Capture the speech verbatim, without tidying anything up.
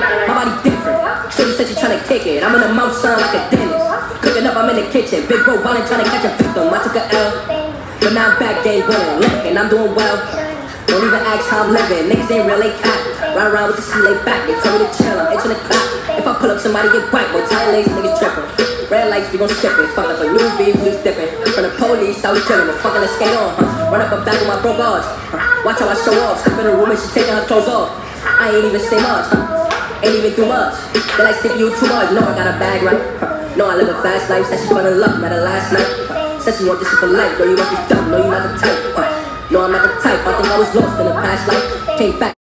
My body different. Shorty said she tryna kick it. I'm in the mouth sound like a dentist. Cooking up, I'm in the kitchen. Big bro ballin' tryna catch a victim. I took a L, but now I'm back, game winning. Look, and I'm doing well. Don't even ask how I'm living. Niggas ain't real, they cap. Ride around with the C lay back. They tell me to chill. I'm itching the clock. If I pull up, somebody get whacked. Boy, tight legs, niggas trippin'. Red lights, we gon' skip it. Fuck up a new V, we dippin'. From the police, I was chillin'. Fuckin' let's skate on, huh? Run up a back with my broke odds. Huh? Watch how I show off. Step in the room and she taking her clothes off. I ain't even say much, huh? Ain't even do much. They like stick you too much. No, I got a bag right. Huh? No, I live a fast life. Said she fell in love, met her last night. Huh? Said she want this shit for life. Girl, you must be dumb. No, you not the type. Huh? No, I'm not the type. I think I was lost in a past life. Came back.